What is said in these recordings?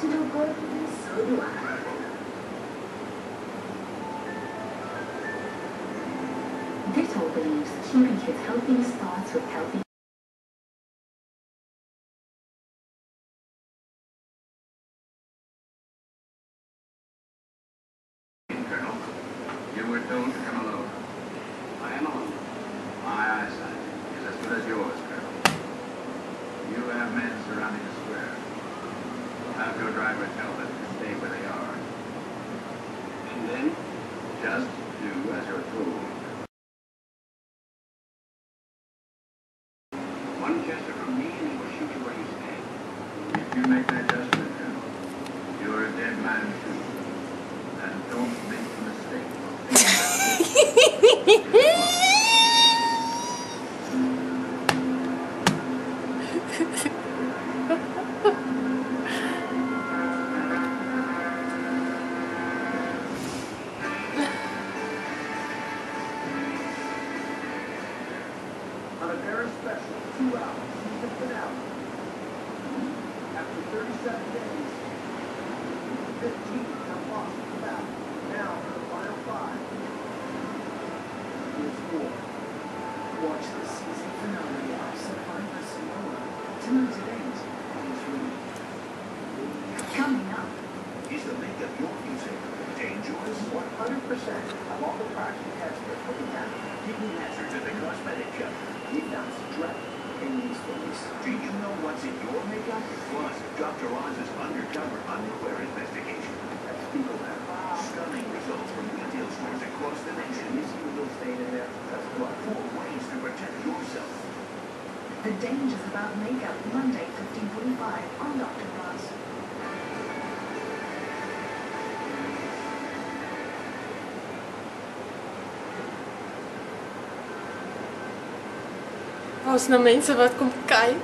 Ditto believes keeping kids healthy starts with healthy. Colonel, you were told to come alone. I am alone. My eyesight is as good as yours, Colonel. You have men surrounding the square. Have your driver tell them to stay where they are. And then, just do as you're told. One gesture from me and he will shoot you where you stand. If you make that gesture, Colonel, you're a dead man too. And don't make the mistake of thinking that on a very special 2-hour season finale. After 37 days, 15 have lost the battle. Now, for the final 5, it's 4. Watch the season finale of Survivor Sonora tonight at 8 on 3. Coming up. is the makeup your music dangerous? 100% of all the products we tested will be done. Give me answers to the cosmetic jump. We found strep in these foods. Do you know what's in your makeup? Plus, Dr. Oz's undercover underwear investigation. That's people that Stunning results from retail stores across the nation. you see a little stain in there. That's what. 4 ways to protect yourself. The dangers about makeup, Monday, 15:45 on Dr. Ross. Als nou mensen wat komt kijken.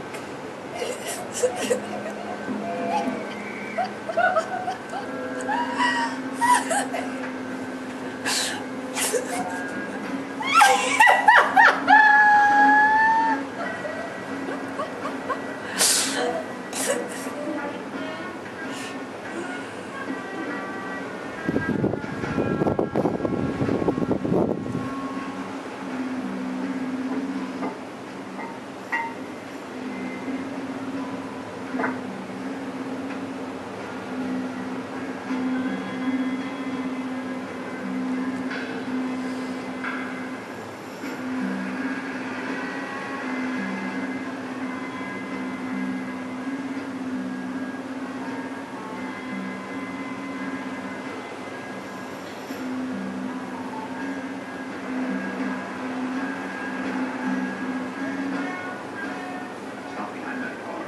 Stop behind that car.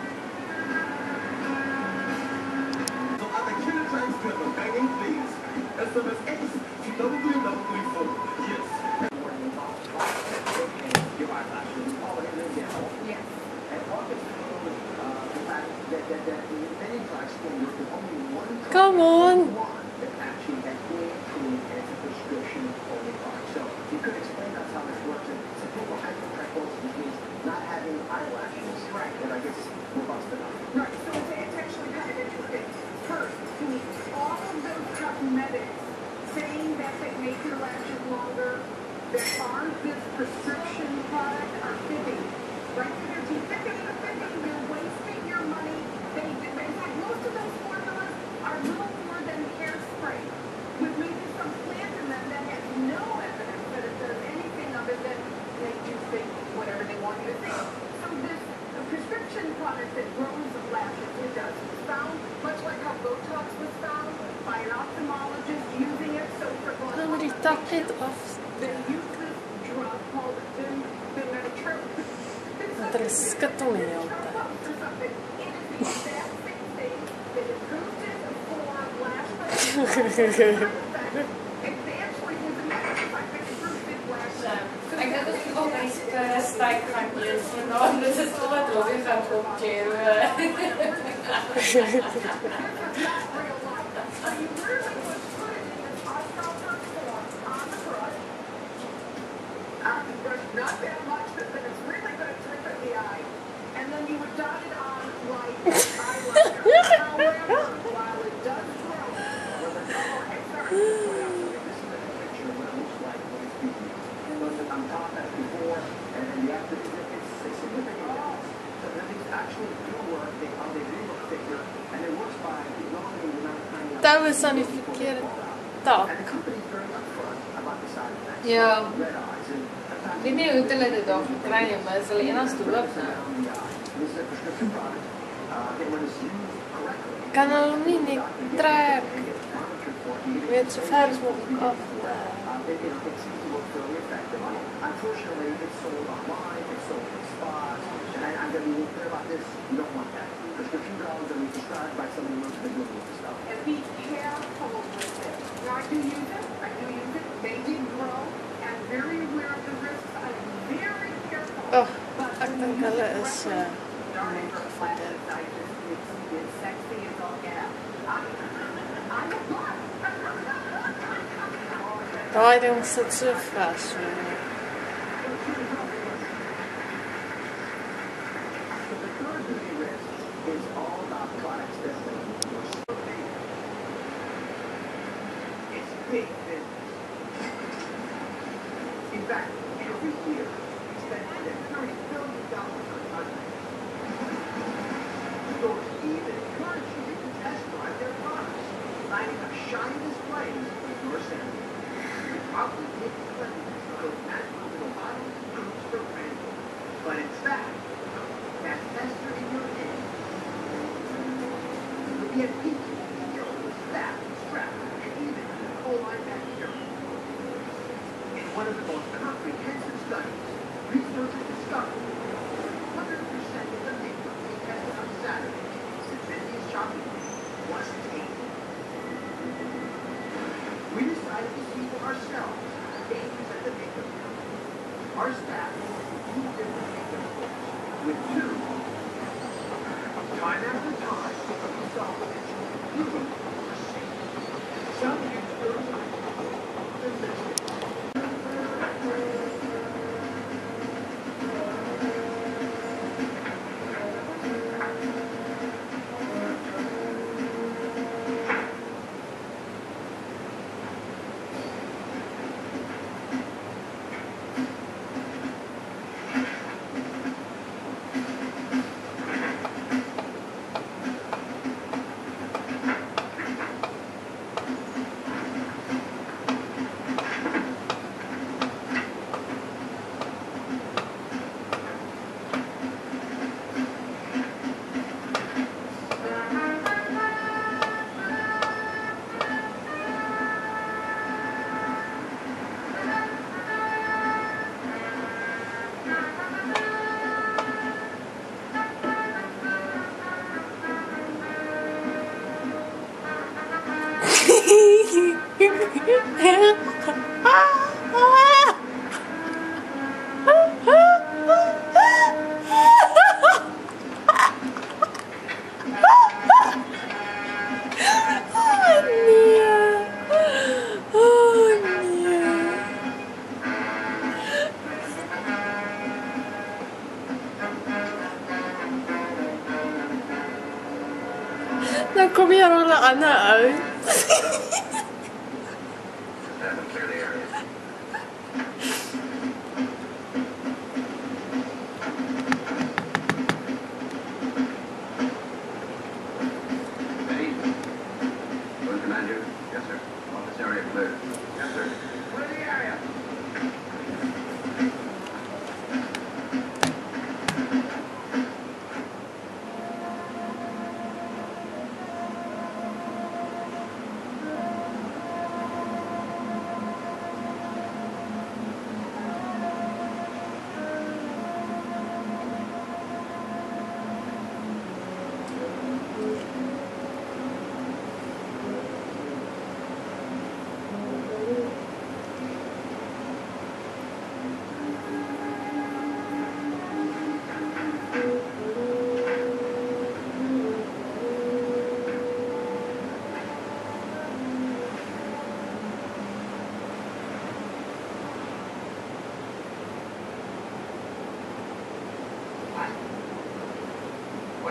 So I'm a killer transcriber, banging please. SMS X to double 334. Yes. Your eyelashes. All of it down. Yes. And August the fact that many drugs will work with only one drug. Come on. That actually FDA-approved anti-prescription only drug. So you could explain that's how this works. It's a simple hypertrichosis, which means not having eyelashes. Right. And I guess robust enough. Right, so it's actually kind of interesting. First, all of those cosmetics saying that they make your lashes longer, that aren't this prescription product, are fibbing. Right? So they're fibbing, you're wasting your money. In fact, most of those formulas are little more than hairspray, with maybe some plant in them that has no evidence that it does anything other than make you think whatever they want you to think. So this prescription product that grows the lashes, it does. It's found, much like how Botox was found, by an ophthalmologist using it. So for Dan die tak het af. they use this drug called Vimetrol. Want er is skittel in die hele tyd. It is the exact same thing that is boosted for lash growth. They actually use a method like boosted lash. Ek het ook op my spyk gaan lees en dan dit is al wat Robbie gaan kopteer. Not that much, but it's really going to trip in the eye. and then you would dot it on like eyeliner. However, while it does grow, well, the color, hey, sorry, this is a picture of what it looks like when it's being used. Listen, I'm taught that before, and the after, it's a significant difference. So the things actually do work, they do look thicker, and it works by normally the amount of time you have Där var Sunny Fikir. Tak. and the company's very upfront about the side effects. Ja. Red eyes and Din är ute lite då för grejen med så Lena stod upp där. This is a prescription product. And when it's used correctly, Kan alumini trä vet så färg som ett kaffe. it seems to work fairly effectively. Unfortunately, it's sold online, it's sold in spas, and I'm going to be clear about this. You don't want that. Prescription drugs are prescribed by somebody who's been doing this stuff. And be careful with it. Now, I do use it. They did grow. I'm very aware of the risks. I'm very careful. Oh, akta kalla is It's sexy as all get out. I'm a boss. Ja, det måste träffas. So the third duty risk is all about products that it's big business. In fact, every year we spend more than $30 billion on cosmetics. Stores even encourage you to test drive their products, lining up shiny displays with your sample. You probably take the cleanliness of those magical little bottles and tubes for granted, but in fact, that tester in your hand could be a peaky filled with fat, strap, and even E. coli bacteria. In one of the most comprehensive studies, researchers discovered 100% of the makeup they tested on Saturday since Cindy's shopping was tainted. We decided to see for ourselves the dangers at the makeup company. Our staff went to 2 different makeup stores with 2. Time after time, we saw eventually few were safe. Some experts are optimistic. Dan kommer jag hålla Anna ut. Clear the area. Ready? Go to command you. Yes, sir. Office area clear. Yes, sir. Clear the area.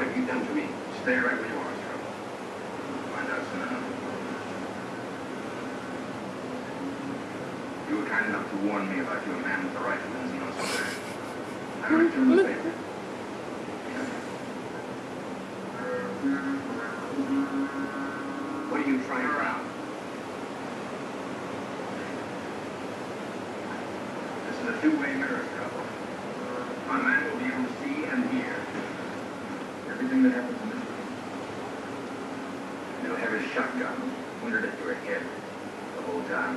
What have you done to me? Stay right where you are, Struggle. Find out soon enough. You were kind enough to warn me about you, a man with a rifle in Zeno's square. I returned the favor. What are you trying around? This is a two-way mirror, Struggle. My man will be able to see and hear everything that happens in this room. He'll have his shotgun pointed at your head the whole time.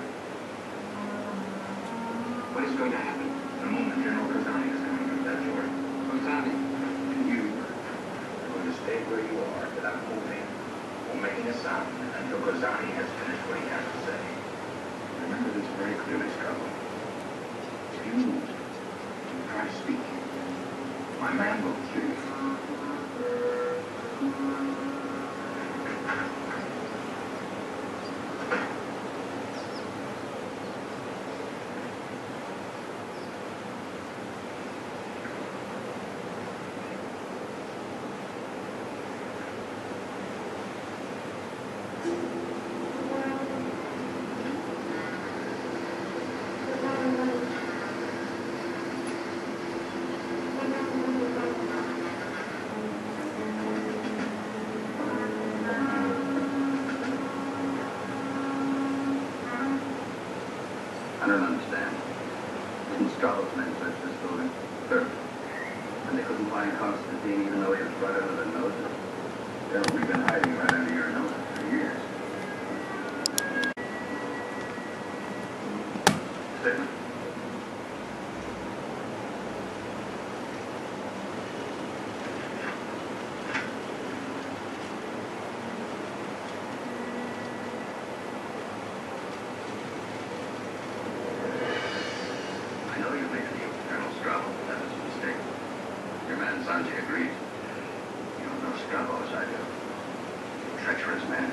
What is going to happen? In a moment, General Kazani is coming through that door. Kazani, and you are going to stay where you are without moving or making a sound until Kazani has finished what he has to say. Remember this very clearly, Struggle. If you move, try to speak. My man will kill you. I don't understand. Didn't Strahov's men search this building? Sure. And they couldn't find Constantine even though he was right under their noses? Yeah, we've been hiding right under your noses for years. Statement. I know you made a deal with Colonel Strabo, but that was a mistake. Your man Sanjay agrees. You don't know Strabo as I do. Treacherous man.